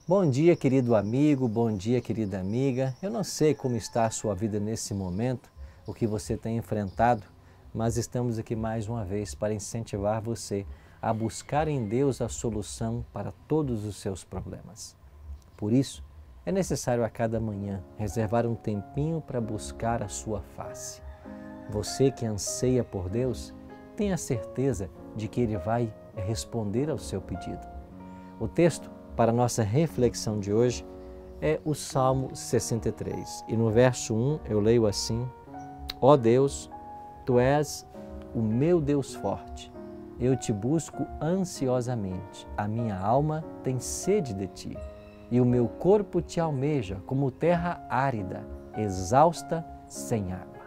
Bom dia, querido amigo, bom dia, querida amiga. Eu não sei como está a sua vida nesse momento, o que você tem enfrentado, mas estamos aqui mais uma vez para incentivar você a buscar em Deus a solução para todos os seus problemas. Por isso, é necessário a cada manhã reservar um tempinho para buscar a sua face. Você que anseia por Deus, tenha certeza de que Ele vai responder ao seu pedido. O texto para a nossa reflexão de hoje é o Salmo 63. E no verso 1 eu leio assim: Ó Deus, Tu és o meu Deus forte, eu te busco ansiosamente, a minha alma tem sede de Ti, e o meu corpo te almeja como terra árida, exausta, sem água.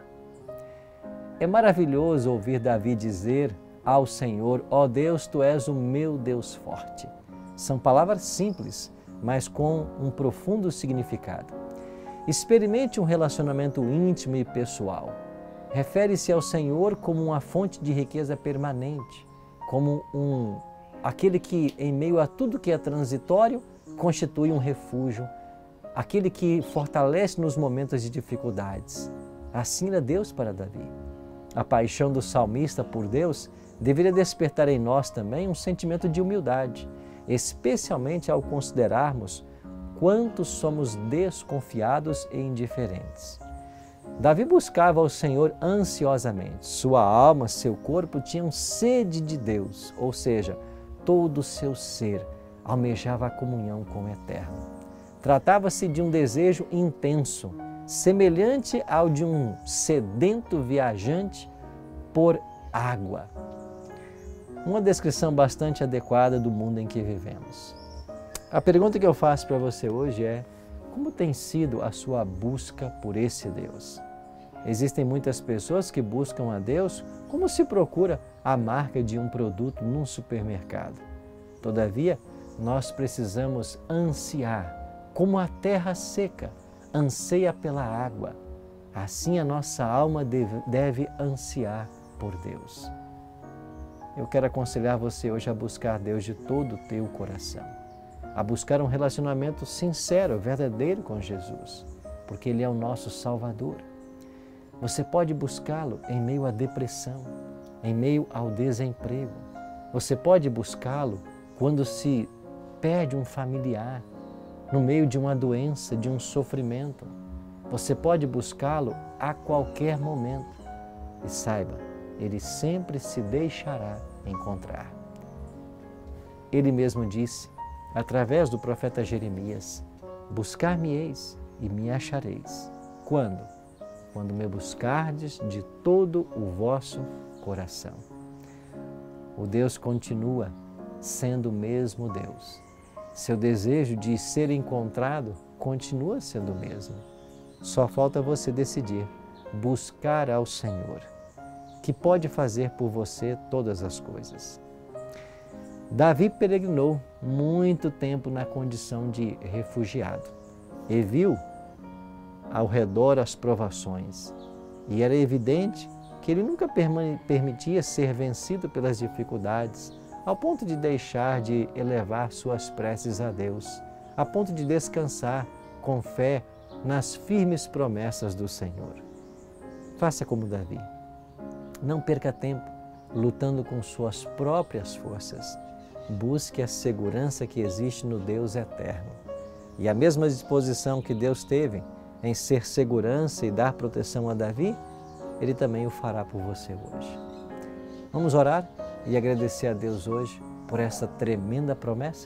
É maravilhoso ouvir Davi dizer ao Senhor: ó Deus, Tu és o meu Deus forte. São palavras simples, mas com um profundo significado. Experimente um relacionamento íntimo e pessoal. Refere-se ao Senhor como uma fonte de riqueza permanente, como aquele que, em meio a tudo que é transitório, constitui um refúgio, aquele que fortalece nos momentos de dificuldades. Assim era Deus para Davi. A paixão do salmista por Deus deveria despertar em nós também um sentimento de humildade, especialmente ao considerarmos quanto somos desconfiados e indiferentes. Davi buscava o Senhor ansiosamente. Sua alma, seu corpo tinham sede de Deus, ou seja, todo o seu ser almejava a comunhão com o Eterno. Tratava-se de um desejo intenso, semelhante ao de um sedento viajante por água. Uma descrição bastante adequada do mundo em que vivemos. A pergunta que eu faço para você hoje é: como tem sido a sua busca por esse Deus? Existem muitas pessoas que buscam a Deus como se procura a marca de um produto num supermercado. Todavia, nós precisamos ansiar, como a terra seca anseia pela água. Assim a nossa alma deve ansiar por Deus. Eu quero aconselhar você hoje a buscar Deus de todo o teu coração, a buscar um relacionamento sincero, verdadeiro com Jesus, porque Ele é o nosso Salvador. Você pode buscá-lo em meio à depressão, em meio ao desemprego. Você pode buscá-lo quando se perde um familiar, no meio de uma doença, de um sofrimento. Você pode buscá-lo a qualquer momento. E saiba, Ele sempre se deixará encontrar. Ele mesmo disse, através do profeta Jeremias: buscar-me-eis e me achareis. Quando? Quando me buscardes de todo o vosso coração. O Deus continua sendo o mesmo Deus. Seu desejo de ser encontrado continua sendo o mesmo. Só falta você decidir buscar ao Senhor, que pode fazer por você todas as coisas. Davi peregrinou muito tempo na condição de refugiado e viu ao redor as provações. E era evidente que ele nunca permitia ser vencido pelas dificuldades, ao ponto de deixar de elevar suas preces a Deus, a ponto de descansar com fé nas firmes promessas do Senhor. Faça como Davi. Não perca tempo lutando com suas próprias forças. Busque a segurança que existe no Deus eterno. E a mesma disposição que Deus teve em ser segurança e dar proteção a Davi, Ele também o fará por você hoje. Vamos orar e agradecer a Deus hoje por essa tremenda promessa?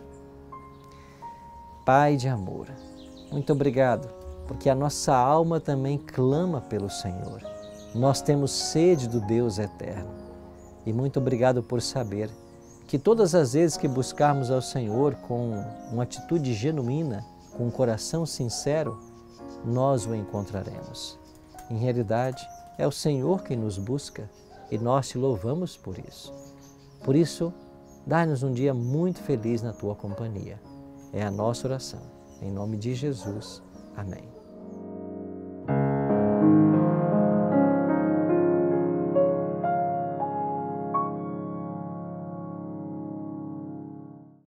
Pai de amor, muito obrigado, porque a nossa alma também clama pelo Senhor. Nós temos sede do Deus eterno. E muito obrigado por saber que todas as vezes que buscarmos ao Senhor com uma atitude genuína, com um coração sincero, nós o encontraremos. Em realidade, é o Senhor quem nos busca e nós te louvamos por isso. Por isso, dá-nos um dia muito feliz na Tua companhia. É a nossa oração. Em nome de Jesus. Amém.